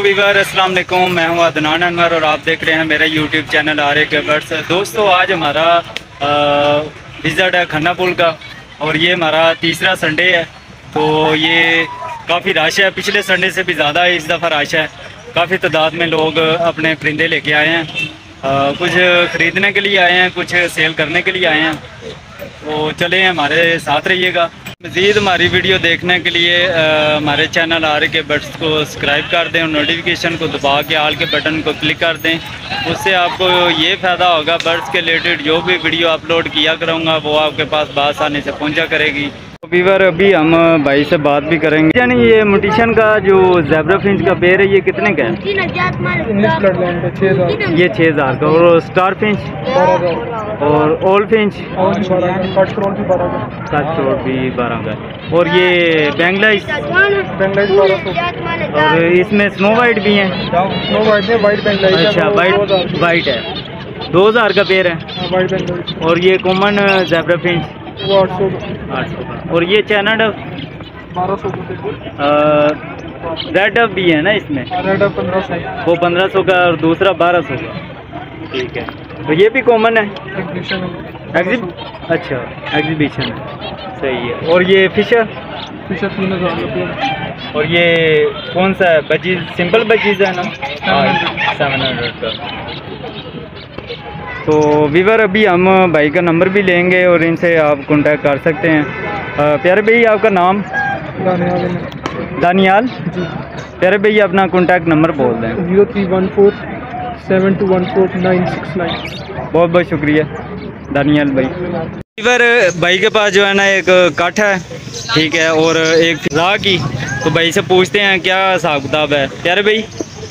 Weaver अस्सलाम वालेकुम, मैं हूं अदनान अनवर और आप देख रहे हैं मेरा यूट्यूब चैनल आर.ए.के बर्ड्स। दोस्तों, आज हमारा विज़िट है खन्ना पुल का और ये हमारा तीसरा संडे है। तो ये काफ़ी रश है, पिछले संडे से भी ज़्यादा इस दफ़ा रश है। काफ़ी तादाद में लोग अपने परिंदे लेके आए हैं, कुछ ख़रीदने के लिए आए हैं, कुछ सेल करने के लिए आए हैं। तो चले हमारे साथ रहिएगा। मज़ीद हमारी वीडियो देखने के लिए हमारे चैनल आर.ए.के बर्ड्स को सब्सक्राइब कर दें और नोटिफिकेशन को दबा के आल के बटन को क्लिक कर दें। उससे आपको ये फ़ायदा होगा, बर्ड्स के रिलेटेड जो भी वीडियो अपलोड किया करूँगा वो आपके पास बासानी से पहुँचा करेगी। वीवर अभी हम भाई से बात भी करेंगे। यानी ये म्यूटेशन का जो ज़ेब्रा फिंच का पेड़ है ये कितने का है? ये 6,000 का। और स्टार फिंच और ओल्ड फिंच कटथ्रोट भी 12 का। और ये बेंगलाइज और इसमें स्नो वाइट भी हैं। स्नो वाइट है, वाइट बेंगलाइज। अच्छा, वाइट है, 2,000 का पेड़ है। और ये कॉमन ज़ेब्रा फिंच वो 800 का। और ये चैना डव 1200 रेड डव भी है ना इसमें? रेड डव 1500, वो 1500 का और दूसरा 1200 का। ठीक है, तो ये भी कॉमन है। अच्छा, एग्जीबिशन है, सही है। और ये फिशर 3000। और ये कौन सा है? बजीज, सिंपल बजीज है ना? 700 का। तो वीवर अभी हम भाई का नंबर भी लेंगे और इनसे आप कांटेक्ट कर सकते हैं। प्यारे भाई, आपका नाम? दानियाल। प्यारे भाई, अपना कांटेक्ट नंबर बोल दें। 0314 7214969। बहुत बहुत शुक्रिया दानियाल भाई। वीवर भाई के पास जो है ना एक कट है, ठीक है, और एक फिजा की। तो भाई से पूछते हैं क्या हिसाब किताब है। प्यारे भाई,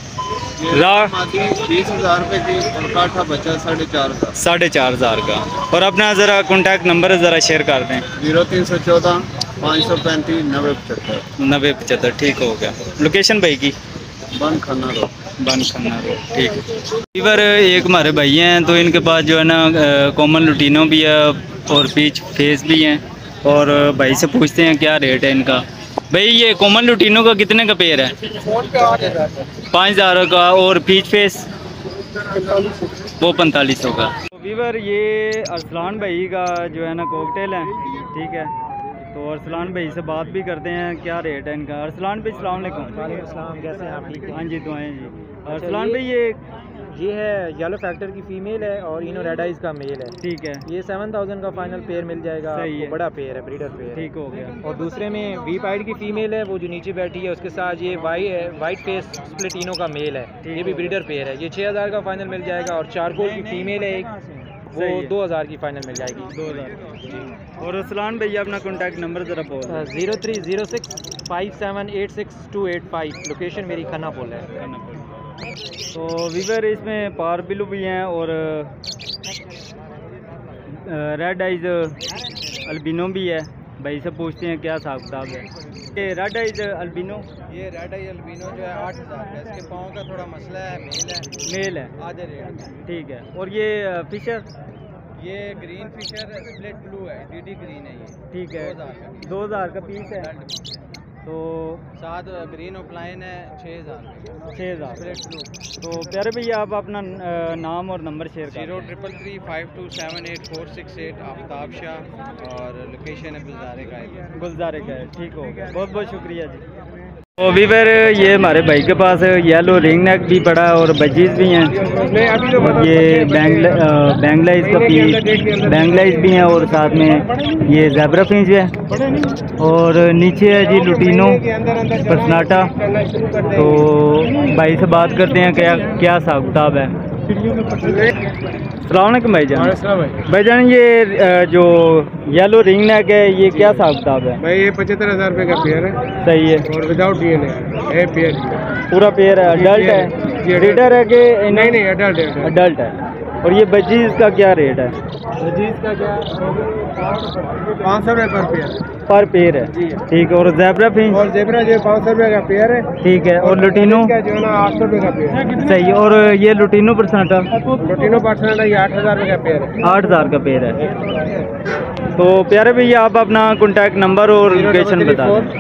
20,000 रुपये की और काठा बचा 4,500 का। और अपना ज़रा कॉन्टैक्ट नंबर ज़रा शेयर कर दें। 0314 535 9075। ठीक हो गया। लोकेशन भाई की? बन खन्ना रोड। ठीक है। वीवर एक हमारे भाई हैं, तो इनके पास जो है ना कॉमन लुटीनो भी है और पीच फेस भी हैं। और भाई से पूछते हैं क्या रेट है इनका। भाई, ये कॉमन लुटीनो का कितने का पेयर है? 5,000 का। और पीच फेस वो 4500 का। वीवर ये अरसलान भाई का जो है ना कॉकटेल है, ठीक है। तो अरसलान भाई से बात भी करते हैं क्या रेट है इनका। अरसलान भाई, अस्सलाम वालेकुम। वालेकुम सलाम, कैसे हैं आप? ठीक है। हाँ जी, दुआएं जी। अरसलान भाई, ये है येलो फैक्टर की फीमेल है और इनो रेड आइज का मेल है। ठीक है, ये 7,000 का फाइनल पेयर मिल जाएगा। सही है। बड़ा पेयर है, ब्रीडर पेयर। ठीक हो गया। और दूसरे में वी पाइड की फीमेल है, वो जो नीचे बैठी है, उसके साथ ये वाइट फेस स्प्लिटिनो का मेल है। ये भी ब्रीडर पेयर है। ये 6,000 का फाइनल मिल जाएगा। और चारकोल की फीमेल है एक, वो 2,000 की फाइनल मिल जाएगी। 2000। और अरसलान भैया अपना कॉन्टैक्ट नंबर ज़रा बोल। 0306 5786 लोकेशन मेरी खन्ना पुल है। तो वीवर इसमें पार बिलू भी हैं और रेड आइज अल्बिनो भी है। भाई से पूछते हैं क्या हिसाब किताब है। ये रेड आइज अल्बिनो, ये रेड आई अल्बिनो जो है 8,000 का। इसके पाँव का थोड़ा मसला है, मेल है, आधे रेट में। ठीक है। और ये फिशर, ये ग्रीन फिशर स्प्लिट ब्लू है, डीडी ग्रीन है ये। ठीक है, 2000 का पीस है। तो साथ ग्रीन ऑफलाइन है 6,000। 6,000। तो प्यारे भैया, आप अपना नाम और नंबर शेयर करें। 0333 5278 आफ्ताब शाह और लोकेशन है गुलजारे का है। ठीक हो गया, बहुत बहुत शुक्रिया जी। तो वीवर ये हमारे भाई के पास येलो रिंग नेक भी पड़ा है और बजीज भी हैं। ये बेंगलाइज का पीस, बेंगलाइज भी हैं और साथ में ये ज़ेब्रा फिंच है। और नीचे है जी लुटीनो पर्सनाटा। तो भाई से बात करते हैं क्या हिसाब किताब है। सलाम वालेकुम भाईजान, ये जो येलो रिंग नेक है ये क्या हिसाब किताब है? भाई ये 75,000 रुपये का पेयर है। सही है। और विदाउट डीएनए है पेयर। पूरा पेयर है। अडल्ट है, ब्रीडर है कि नहीं अडल्ट है। और ये बजीज का क्या रेट है? बजीज का क्या 500 रुपये पर पेयर है। ठीक है। और ज़ेब्रा फिंच? और ज़ेब्रा जो 500 रुपये का पेयर है। ठीक है। और लुटीनो का जो है ना 800 रुपये का पेयर है। सही। और ये लुटीनो परसेंट है, लुटीनो परसेंट है, ये 8,000 रुपये का पेयर है। 8,000 का पेयर है। तो प्यारे भैया आप अपना कॉन्टैक्ट नंबर और लोकेशन बता दें।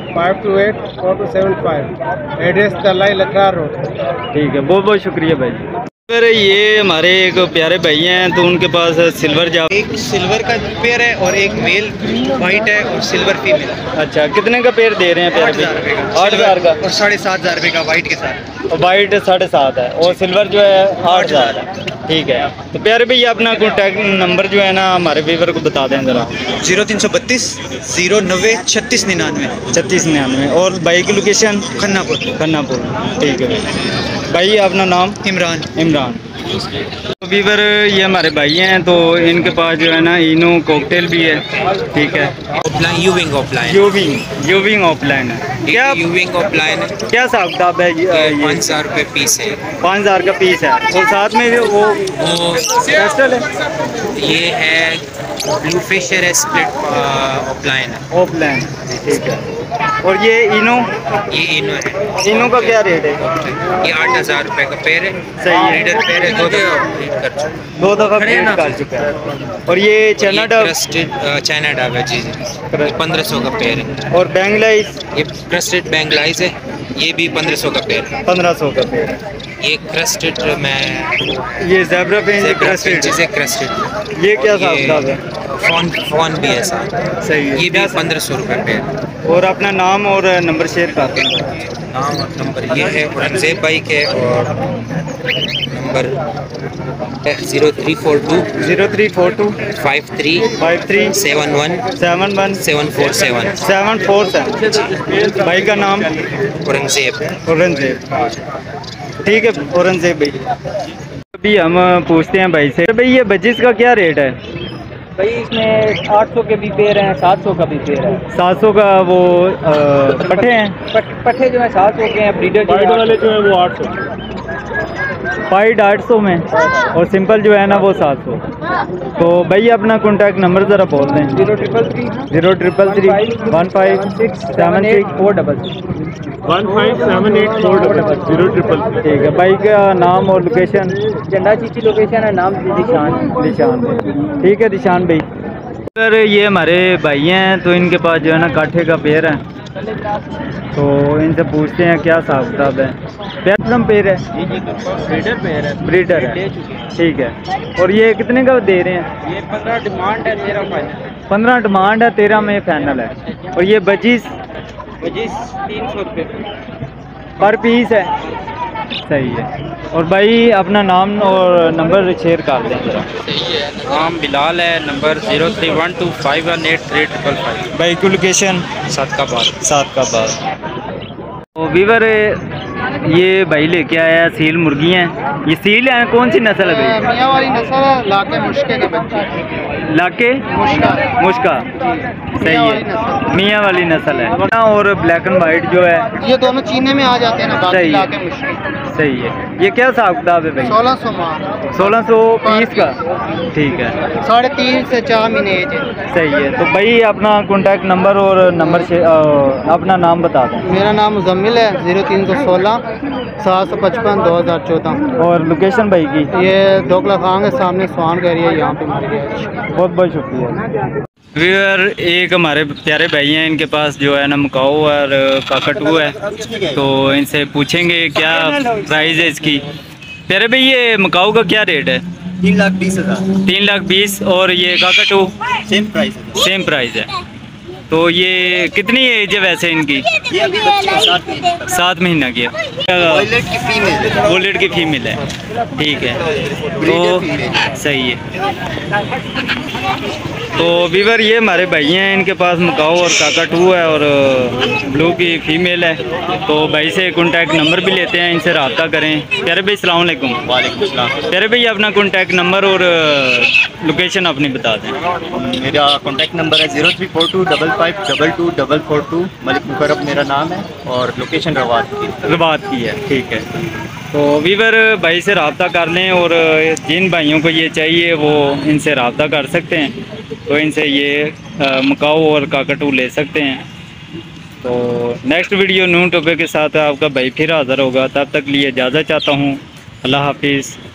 528-4275 एड्रेस तलाई लखरा रोड। ठीक है, बहुत बहुत शुक्रिया भाई। फिर ये हमारे एक प्यारे भाई हैं तो उनके पास सिल्वर जाप, एक सिल्वर का पेयर है और एक मेल वाइट है और सिल्वर फीमेल। अच्छा कितने का पेयर दे रहे हैं प्यारे 8,000 रुपये का 8,000 का और 7,500 रुपये का वाइट के साथ। वाइट 7.5 है और सिल्वर जो है 8,000 है। ठीक है, तो प्यारे भैया अपना कॉन्टैक्ट नंबर जो है ना हमारे व्यूवर को बता दें ज़रा। 0332 090 3699 3699 और भाई की लोकेशन खन्नापुर। खन्नापुर। ठीक है भाई, अपना नाम? इमरान। इमरान। तो वीवर ये हमारे भाई हैं तो इनके पास जो है ना इनो कॉकटेल भी है। ठीक है, opaline euwing opaline euwing opaline है। क्या यूविंग ऑफलाइन क्या हिसाब किताब है? ये 5,000 रुपये पीस है। 5,000 का पीस है और साथ में वो क्रिस्टल है। ये है ब्लू फिशर है, स्प्लिट ऑफलाइन है। ऑफलाइन। ठीक है, और ये इनो? ये इनो है। इनो का क्या रेट है? ये 8,000 रुपये का पेयर है। सही है। लीडर पेयर है, 2 दफ़ा ब्रीड कर चुका है। 2 दफ़ा ब्रीड कर चुका है। और ये China dove? Crested China dove है जी। 1500 का पेयर है। और बैंगलाइज? ये क्रस्टेड बैंगलाइज है, ये भी 1500 का पेयर है। 1500 का पेयर है। ये क्रस्टेड में ये ज़ेब्रा फिंच क्रस्टेड? चीज़ें क्रस्टेड। ये क्या हिसाब किताब है? फोन भी है साथ। सही है। ये भी 1500 रुपये पेयर। और अपना नाम और नंबर शेयर कर दें। नाम और नंबर ये है औरंगजेब बाइक है और नंबर 0342 53 71 747। भाई का नाम? औरंगजेब। ठीक है औरंगजेब भाई। अभी हम पूछते हैं भाई से, भाई ये बजिस का क्या रेट है? भाई इसमें 800 के भी पेयर हैं, 700 का भी पेयर है। 700 का वो पट्ठे हैं? पट्ठे जो है 700 के हैं, ब्रीडर वाले जो है वो 800। पाइड 800 में और सिंपल जो है ना वो 700। तो भाई अपना कॉन्टैक्ट नंबर ज़रा बोल दें। 0333 0333 1578 ठीक है। भाई का नाम और लोकेशन? झंडा चीची लोकेशन है, नाम निशान। ठीक है निशान भाई। अगर ये हमारे भाई हैं तो इनके पास जो है ना काठे का पेयर है, तो इनसे पूछते हैं क्या हिसाब किताब है। प्लेटिनम पेयर है? ब्रीडर है। ठीक है, और ये कितने का दे रहे हैं? ये 15 डिमांड है, 13 फाइनल। 15 डिमांड है, 13 में फाइनल है। और ये बजीस? 300 रुपये पर पीस है। सही है। और भाई अपना नाम और नंबर शेयर कर दें ज़रा। नाम बिलाल है, नंबर 0312518355। भाई की लोकेशन? सादकाबाद। तो वीवर ये भाई लेके आया सील मुर्गी हैं। ये सील है, कौन सी नस्ल है भाई? मियाँ वाली नस्ल है, लाके मुश्के के बच्चे। लाके मुश्का। सही है, मियाँ वाली नस्ल है। और ब्लैक एंड वाइट जो है ये दोनों चीने में आ जाते हैं ना, बाकी सही है। लाके मुश्के। सही है। ये क्या हिसाब किताब है भाई? 1600 माह। 1600 पीस का। ठीक है, 3.5 से 4 महीने एज है। सही है। तो भाई अपना कॉन्टैक्ट नंबर और नंबर से अपना नाम बता दें। मेरा नाम मुजम्मिल है, 0316 755 2014। और लोकेशन भाई की? ये दोगला खान के सामने स्वान का एरिया, यहाँ पे मर गया। बहुत बहुत शुक्रिया। व्यूअर एक हमारे प्यारे भाई हैं, इनके पास जो है ना मकाऊ और काकटू है, तो इनसे पूछेंगे क्या प्राइस है इसकी। प्यारे भाई ये मकाऊ का क्या रेट है? 3,20,000। 3,20,000। और ये काकटू? सेम प्राइस है। तो ये कितनी एज है वैसे इनकी? ये अभी बच्चे 7 महीना की है। वोलेट की फीमेल है। ठीक है, तो सही है। तो वीवर ये हमारे भाई हैं, इनके पास मकाऊ और काकाटू है और ब्लू की फ़ीमेल है। तो भाई से कॉन्टैक्ट नंबर भी लेते हैं, इनसे रब्ता करें। प्यारे भाई अस्सलाम वालेकुम। वालेकुम सलाम। प्यारे भाई अपना कॉन्टैक्ट नंबर और लोकेशन अपनी बता दें। मेरा कॉन्टैक्ट नंबर है 0342 5522 मलिक मुकरब मेरा नाम है और लोकेशन रवात की है। ठीक है, तो वीवर भाई से रब्ता कर लें और जिन भाइयों को ये चाहिए वो इनसे रब्ता कर सकते हैं, तो इनसे ये मकाऊ और काकटू ले सकते हैं। तो नेक्स्ट वीडियो न्यू टॉपिक के साथ आपका भाई फिर हाज़िर होगा। तब तक लिए इजाज़त चाहता हूँ। अल्लाह हाफिज़।